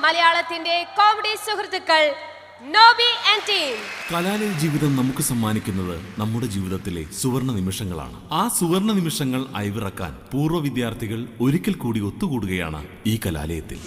മലയാളത്തിന്റെ കോമഡി സുഹൃത്തുക്കൾ Noby and team. കലാലയ ജീവിതം നമുക്ക് സമ്മാനിക്കുന്നത് നമ്മുടെ ജീവിതത്തിലെ സുവർണ നിമിഷങ്ങളാണ്. ആ സുവർണ നിമിഷങ്ങൾ അയവിറക്കാൻ പൂർവ്വ വിദ്യാർത്ഥികൾ ഒരിക്കൽ കൂടി ഒത്തുകൂടുകയാണ് ഈ കലാലയത്തിൽ.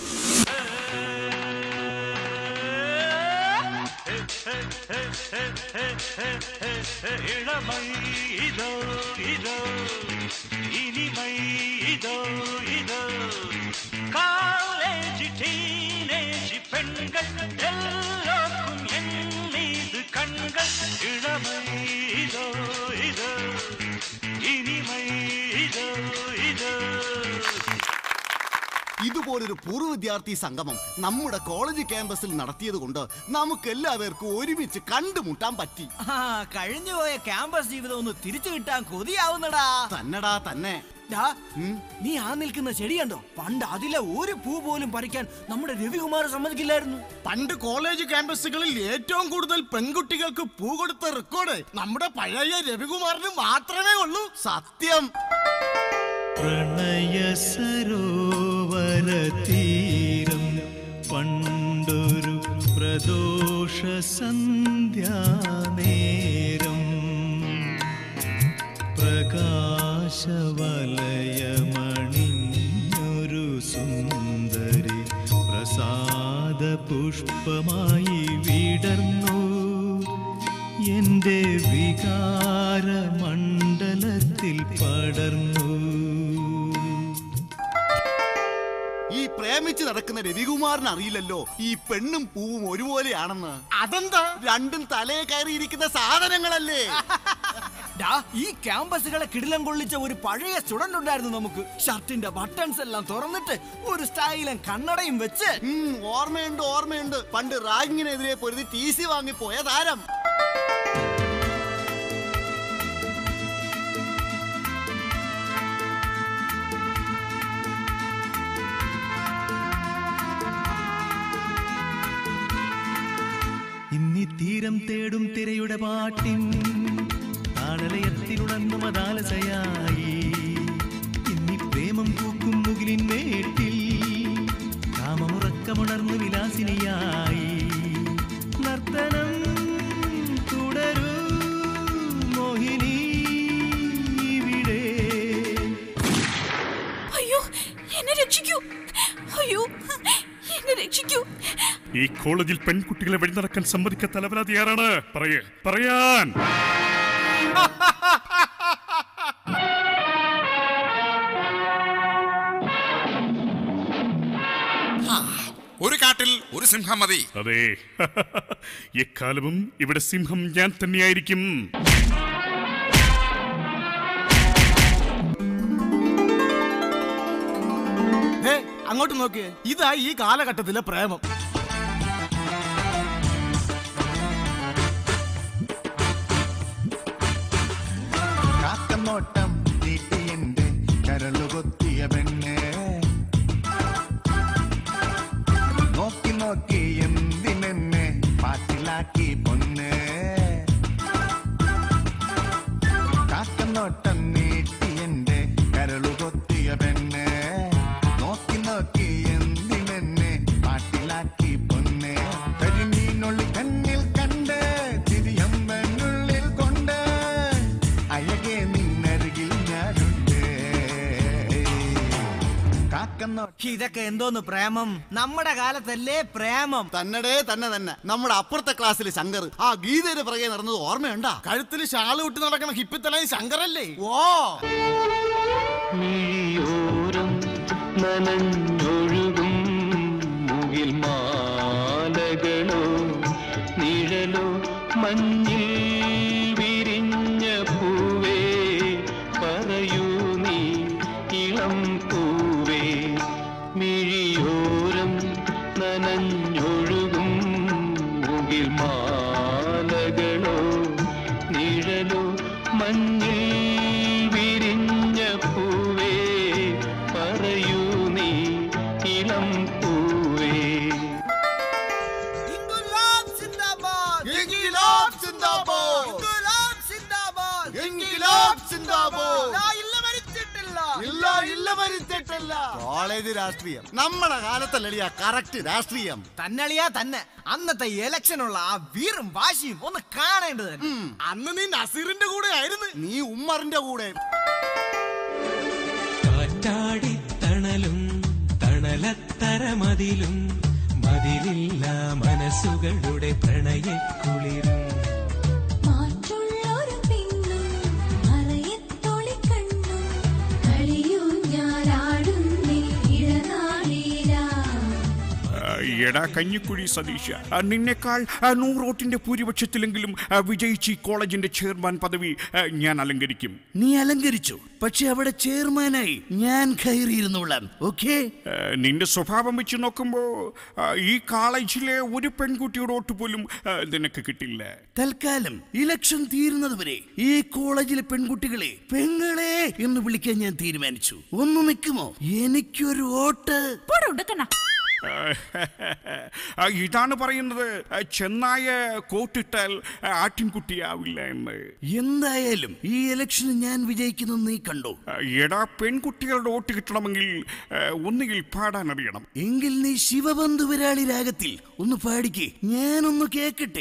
ഇതുപോലൊരു പൂർവ്വ വിദ്യാർത്ഥി സംഗമം നമ്മുടെ കോളേജ് ക്യാമ്പസിൽ നടത്തിയത് കൊണ്ട് നമുക്ക് എല്ലാവർക്കും ഒരുമിച്ച് കണ്ടുമുട്ടാൻ പറ്റി. കഴിഞ്ഞുപോയ ക്യാമ്പസ് ജീവിതം ഒന്ന് തിരിച്ചു കിട്ടാൻ കൊതിയാവുന്നടാ. തന്നെടാ തന്നെ. നീ ആ നിൽക്കുന്ന ചെടി കണ്ടോ? പണ്ട് അതിലെ ഒരു പൂ പോലും പറിക്കാൻ നമ്മുടെ രവികുമാർ സമ്മതിക്കില്ലായിരുന്നു. പണ്ട് കോളേജ് ക്യാമ്പസുകളിൽ ഏറ്റവും കൂടുതൽ പെൺകുട്ടികൾക്ക് പൂ കൊടുത്ത റെക്കോർഡ് നമ്മുടെ പഴയ രവികുമാറിന് മാത്രമേ ഉള്ളൂ. സത്യം. പ്രണയ സരോവരതീരം പണ്ടൊരു പ്രദോഷ സന്ധ്യാനേരം പ്രകാശവലയമണിഞ്ഞൊരു സുന്ദരി പ്രസാദ പുഷ്പമായി വിടർന്നു എൻ്റെ വികാരമണ്ഡലത്തിൽ പടർന്നു. ഈ പ്രേമിച്ച് നടക്കുന്ന രവികുമാറിന് അറിയില്ലല്ലോ ഈ പെണ്ണും പൂവും ഒരുപോലെയാണെന്ന്. അതെന്താ? രണ്ടും തലയെ കയറിയിരിക്കുന്ന സാധനങ്ങളല്ലേ. ഈ ക്യാമ്പസുകളെ കിടിലം കൊള്ളിച്ച ഒരു പഴയ സ്റ്റുഡന്റ് ഉണ്ടായിരുന്നു നമുക്ക്. ഷർട്ടിന്റെ ബട്ടൺസ് എല്ലാം തുറന്നിട്ട് ഒരു സ്റ്റൈലും കണ്ണടയും വെച്ച്. ഓർമ്മയുണ്ട്. പണ്ട് റാഗിങ്ങിനെതിരെ പൊരുതി TC വാങ്ങിപ്പോയ താരം. ഇന്നി തീരം തേടും തിരയുടെ പാട്ടിൻ താളലയത്തിലുണർന്നു മതാലസയായി. ഇന്നി പ്രേമം പൂക്കും മുകിലിൻ മേട്ടിൽ കാമമുറക്കമുണർന്നു വിലാസിനിയായി. നർത്തനം തുടരൂ മോഹിനി ഇവിടെ. അയ്യോ, എന്നെ രക്ഷിക്കൂ. അയ്യോ, എന്നെ രക്ഷിക്കൂ. ഈ കോളേജിൽ പെൺകുട്ടികളെ വഴി നടക്കാൻ സമ്മതിക്കാത്ത തലവരാതി ആരാണ്? പറയാൻ. ഒരു കാട്ടിൽ ഒരു സിംഹം മതി. അതെ, എക്കാലവും ഇവിടെ സിംഹം ഞാൻ തന്നെയായിരിക്കും. അങ്ങോട്ട് നോക്കിയേ, ഇതാ ഈ കാലഘട്ടത്തിലെ പ്രേമം. കാക്കനോട്ടം തീറ്റിയെന്റെ കരളുകൊത്തിയ പെണ്ണെ നോക്കി നോക്കി എന്തിനെന്നെ പാട്ടിലാക്കി പൊന്നെ. കാക്കനോട്ടം നീട്ടിയെന്റെ കരളുകൊത്തിയ പെണ്ണെ നോക്കി നോക്കി എന്തിനെന്നെ പാട്ടിലാക്കി പൊന്നെ. കരിമീനുള്ളി കണ്ണിൽ കണ്ട് തിരിയമ്മനുള്ളിൽ കൊണ്ട് അഴകെ നിന്നരികിൽ ഞാനുണ്ട്. ഇതൊക്കെ എന്തോന്ന് പ്രേമം? നമ്മുടെ കാലത്തല്ലേ പ്രേമം. തന്നെ. നമ്മുടെ അപ്പുറത്തെ ക്ലാസ്സിലെ ശങ്കർ ആ ഗീതയുടെ പുറകെ നടന്നത് ഓർമ്മയുണ്ടാ? കഴുത്തിൽ ഷാള് വിട്ട് നടക്കുന്ന ഹിപ്പിത്തലായി ശങ്കറല്ലേ? മിഴിയോരം നനഞ്ഞൊഴുകും മുകിൽ മാലകളോ നിഴലോ മഞ്ഞിൽ വിരിഞ്ഞ പൂവേ പറയൂ നീ ഇളം പൂവേ. മിഴിയോരം നനഞ്ഞൊഴുകും മുകിൽ മാലകളോ നിഴലോ മഞ്ഞിൽ വിരിഞ്ഞ പൂവേ പറയൂ നീ കോളേജ് രാഷ്ട്രീയം നമ്മുടെ കാലത്തല്ലിയ കറക്റ്റ് രാഷ്ട്രീയം തന്നളിയാ തന്നെ. അന്നത്തെ ഇലക്ഷനുള്ള ആ വീറും വാശിയും ഒന്ന് കാണേണ്ടത്. അന്ന് നീ നസീറിന്റെ കൂടെ ആയിരുന്നു, നീ ഉമ്മറിന്റെ കൂടെ. കാറ്റാടി തണലും തണലത്തരമതിലും മതിലില്ല മനസ്സുകളുടെ പ്രണയക്കുളിരും എടാ കഞ്ഞിക്കുഴി സതീശ, നിന്നെക്കാൾ 100 വോട്ടിന്റെ ഭൂരിപക്ഷത്തിലെങ്കിലും വിജയിച്ച് ഈ കോളേജിന്റെ ചെയർമാൻ പദവി ഞാൻ അലങ്കരിക്കും. നീ അലങ്കരിച്ചു, പക്ഷെ അവിടെ ചെയർമാനായി ഞാൻ കയറിയിരുന്നോളാം. ഓക്കേ? നിന്റെ സ്വഭാവം വെച്ച് നോക്കുമ്പോ ഈ കോളേജിലെ ഒരു പെൺകുട്ടിയുടെ വോട്ട് പോലും നിനക്ക് കിട്ടില്ല. തൽക്കാലം ഇലക്ഷൻ തീരുന്നതുവരെ ഈ കോളേജിലെ പെൺകുട്ടികളെ പെങ്ങളെ എന്ന് വിളിക്കാൻ ഞാൻ തീരുമാനിച്ചു. ഒന്ന് നിൽക്കുമോ? എനിക്കൊരു വോട്ട്. ഇതാണ് പറയുന്നത് ചെന്നായ കോട്ടിട്ടാൽ ആട്ടിൻകുട്ടിയാവില്ല എന്ന്. എന്തായാലും ഈ ഇലക്ഷന് ഞാൻ വിജയിക്കുന്നത് നീ കണ്ടോ? എടാ, പെൺകുട്ടികളുടെ വോട്ട് കിട്ടണമെങ്കിൽ ഒന്നുകിൽ പാടാൻ അറിയണം. എങ്കിൽ നീ ശിവബന്ധു വിരാളി രാഗത്തിൽ ഒന്ന് പാടിക്കേ, ഞാനൊന്ന് കേക്കട്ടെ.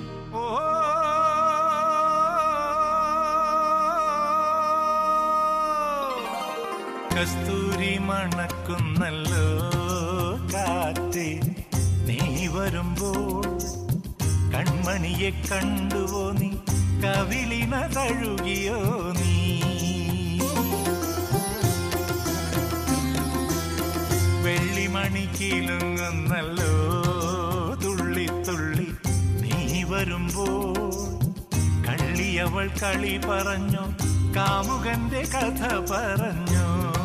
കസ്തൂരി മണക്കുന്നല്ലോ കാറ്റേ, നീ വരുമ്പോൾ കൺമണിയെ കണ്ടുവോ നീ, കവിളിന തഴുകിയോ നീ, വെള്ളിമണി കിലുങ്ങുന്നല്ലോ തുള്ളി തുള്ളി, നീ വരുമ്പോൾ കള്ളിയവൾ കളി പറഞ്ഞോ, കാമുകന്റെ കഥ പറഞ്ഞോ.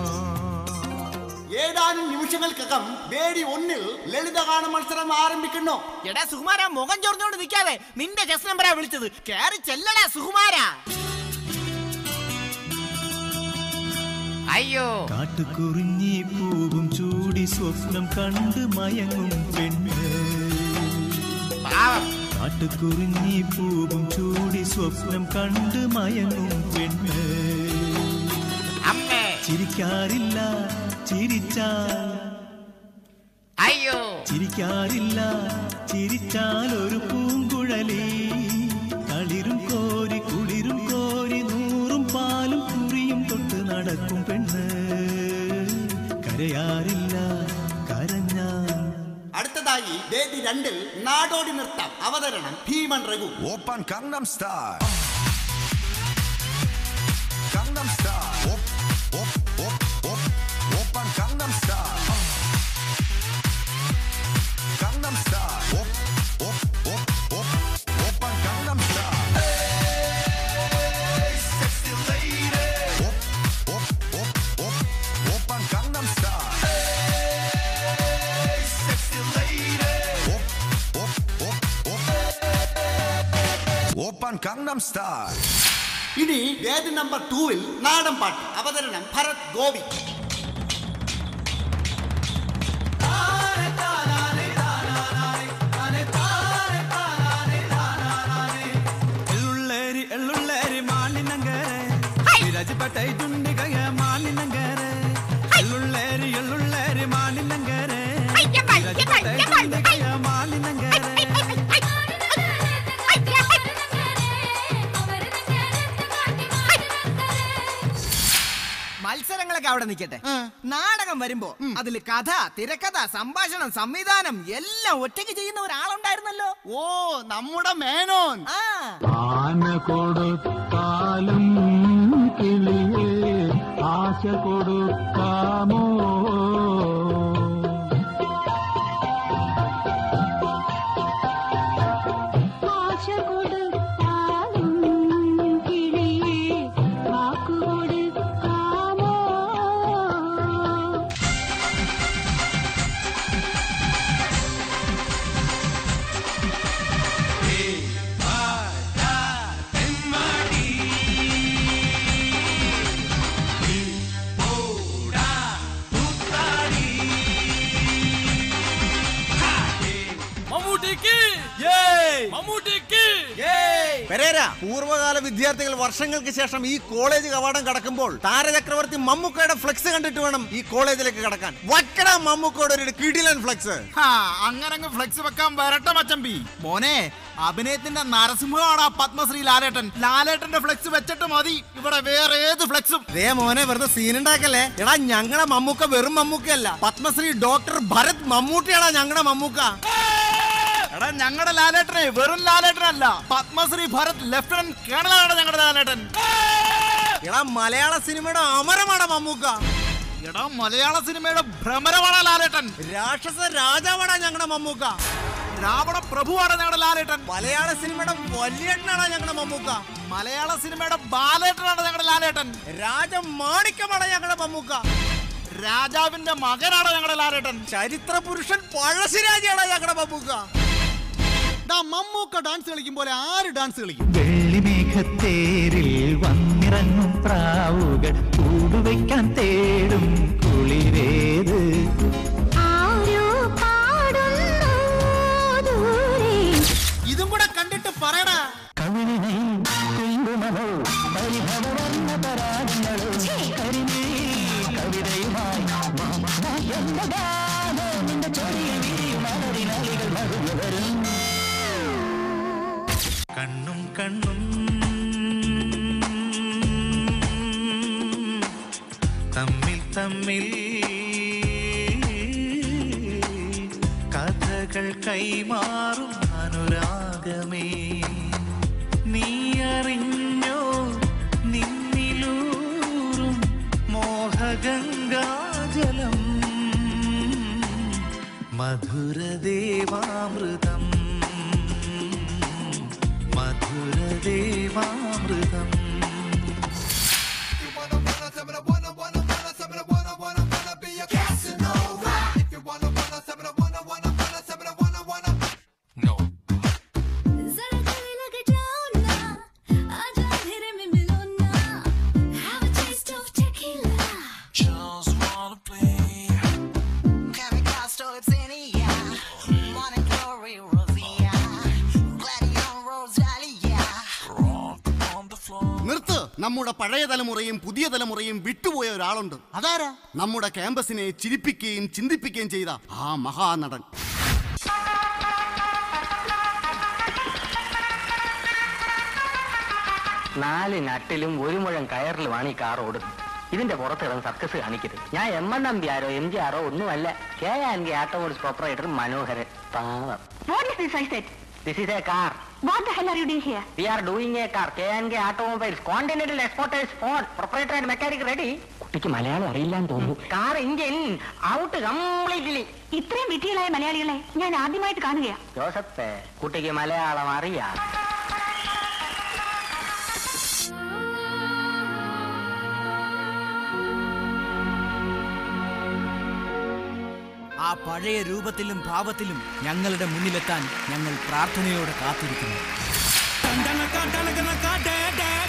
ഏതാനും നിമിഷങ്ങൾക്കകം വേദി 1 ലളിതഗാന മത്സരം ആരംഭിക്കുന്നു. എടാ സുകുമാര, മുഖം ചൊറിഞ്ഞോണ്ട് നിൽക്കാതെ നിന്റെ ചെസ് നമ്പറാ വിളിച്ചത്. കേറി ചെല്ലടാ സുകുമാര. അയ്യോ, കാട്ടുകുറിഞ്ഞി പൂവും ചൂടി സ്വപ്നം കണ്ട് മയങ്ങും പെണ്ണ്, കാട്ടുകുറിഞ്ഞി പൂവും ചൂടി സ്വപ്നം കണ്ട് മയങ്ങും പെണ്ണ്, ചിരിക്കാറില്ല ചിരിച്ചാൽ, അയ്യോ ചിരിക്കാറില്ല ചിരിച്ചാൽ ഒരു പൂങ്കുഴലി, കളിരും കോരി കുളിരും കോരി 100 പാലും കുറിയും തൊട്ട് നടക്കും പെണ്ണ്, കരയാറില്ല കരഞ്ഞാൽ. അടുത്തതായി വേദി 2 നാടോടി നൃത്തം. അവതരണം Bheeman Raghu. Oppan Gangnam style, Gangnam style, oppan Gangnam style, Gangnam style, oppan Gangnam style, sexy lady, oppan Gangnam style, sexy lady, oppan Gangnam style. ഇനി വേദി നമ്പർ 2 നാടൻ പാട്ട്. അവതരണം ഭരത് ഗോപി. എള്ളുള്ളേരി എള്ളുള്ളേരി മാണിനങ്കരെ, വിരാജപട്ടൈ ചുണ്ടികയ മാണിനങ്കരെ, എള്ളുള്ളേരി എള്ളുള്ളേരി മാണിനങ്കരെ, വിരാജപട്ടൈ ചുണ്ടികയ മാണിനങ്കരെ. മത്സരങ്ങളൊക്കെ അവിടെ നിൽക്കട്ടെ. നാടകം വരുമ്പോ അതിൽ കഥ, തിരക്കഥ, സംഭാഷണം, സംവിധാനം എല്ലാം ഒറ്റയ്ക്ക് ചെയ്യുന്ന ഒരാളുണ്ടായിരുന്നല്ലോ. ഓ, നമ്മുടെ മേനോൻ. ആന കൊടുത്താലും കിളിയേ ആശ കൊടുക്കാമോ, ആശ കൊടുത്താലും കിളിയേ വാക്കു കൊടുക്കാമോ. പെരേര, പൂർവ്വകാല വിദ്യാർത്ഥികൾ വർഷങ്ങൾക്ക് ശേഷം ഈ കോളേജ് കവാടം കടക്കുമ്പോൾ താരചക്രവർത്തി മമ്മൂക്കയുടെ ഫ്ലെക്സ് കണ്ടിട്ട് വേണം ഈ കോളേജിലേക്ക് കടക്കാൻ. വക്കട മമ്മൂക്കയുടെ ഒരു കിടിലൻ ഫ്ലെക്സ്. അങ്ങനെ ഫ്ലെക്സ് വെക്കാൻ വരട്ടെ മച്ചമ്പി. മോനെ, അഭിനയത്തിന്റെ നരസിംഹമാണ് പത്മശ്രീ ലാലേട്ടൻ. ലാലേട്ടന്റെ ഫ്ലെക്സ് വെച്ചിട്ട് മതി ഇവിടെ വേറെ ഏത് ഫ്ലെക്സും. മോനെ, വെറുതെ സീനുണ്ടാക്കല്ലേ. എടാ, ഞങ്ങളുടെ മമ്മൂക്ക വെറും മമ്മൂക്കയല്ല, പത്മശ്രീ ഡോക്ടർ ഭരത് മമ്മൂട്ടിയാടാ ഞങ്ങളുടെ മമ്മൂക്ക. എടാ, ഞങ്ങളുടെ ലാലേട്ടനെ വെറും ലാലേട്ടനല്ല, പത്മശ്രീ ഭരത് ലഫ്റ്റനന്റ് കേണലാണ് ഞങ്ങളുടെ ലാലേട്ടൻ. എടാ, മലയാള സിനിമയുടെ അമരമാണ് മമ്മൂക്ക. എടാ, മലയാള സിനിമയുടെ ഭ്രമരമാണ് ലാലേട്ടൻ. രാക്ഷസ രാജാവാണ് ഞങ്ങളുടെ മമ്മൂക്ക. രാവണ പ്രഭുവാണ് ഞങ്ങളുടെ ലാലേട്ടൻ. മലയാള സിനിമയുടെ വലിയേട്ടനാണ് ഞങ്ങളുടെ മമ്മൂക്ക. മലയാള സിനിമയുടെ ബാലേട്ടനാണ് ഞങ്ങളുടെ ലാലേട്ടൻ. രാജമാണിക്യമാണ് ഞങ്ങളുടെ മമ്മൂക്ക. രാജാവിന്റെ മകനാണ് ഞങ്ങളുടെ ലാലേട്ടൻ. ചരിത്ര പുരുഷൻ പഴശ്ശിരാജയാണ് ഞങ്ങളുടെ മമ്മൂക്ക. മമ്മൂക്ക ഡാൻസ് കളിക്കും പോലെ ആര് ഡാൻസ് കളിക്കും? വെള്ളിമേഘത്തേരിൽ വന്നിറങ്ങും പ്രാവുകൾ കൂടുവയ്ക്കാൻ തേടും കുളിരേത്. ഇതും കൂടെ കണ്ടിട്ട് പറയടാ. കണ്ണും കണ്ണും തമ്മിൽ തമ്മിൽ കഥകൾ കൈമാറും അനുരാഗമേ, നീ അറിഞ്ഞോ നിന്നിലൂറും മോഹഗംഗാജലം, മധുരദേവാമൃതം, മധുരദേവാമൃതം. നിർത്ത്. നമ്മുടെ പഴയ തലമുറയും പുതിയ തലമുറയും വിട്ടുപോയ ഒരാളുണ്ട്. അതാരാ? നമ്മുടെ ക്യാമ്പസിനെ ചിരിപ്പിക്കുകയും ചിന്തിപ്പിക്കുകയും ചെയ്ത ആ മഹാനടൻ. നാല് നട്ടിലും ഒരു മുഴം കയറിലുമാണ് ഈ കാർ ഓടുന്നത്. ഇതിന്റെ പുറത്തിടന്ന് സർക്കസ് കാണിക്കരുത്. ഞാൻ എം.എൻ. നമ്പ്യാരോ എം.ജി.ആറോ ഒന്നുമല്ല. KNK automotives proprietor Manoharan. പാവം. What is this I said? This is a car. What the hell are you doing here? We are doing a car. KNK Automobiles, Continental Exporters, Ford, proprietor and mechanic ready. കുട്ടിക്ക് മലയാളം അറിയില്ലാന്ന് തോന്നുന്നു. Car engine out completely. ഇത്രയും വിട്ടികളായ മലയാളികളെ ഞാൻ ആദ്യമായിട്ട് കാണുകയാ. Joseph, കുട്ടിക്ക് മലയാളം അറിയാം. ആ പഴയ രൂപത്തിലും ഭാവത്തിലും ഞങ്ങളുടെ മുന്നിലെത്താൻ ഞങ്ങൾ പ്രാർത്ഥനയോടെ കാത്തിരിക്കുന്നു.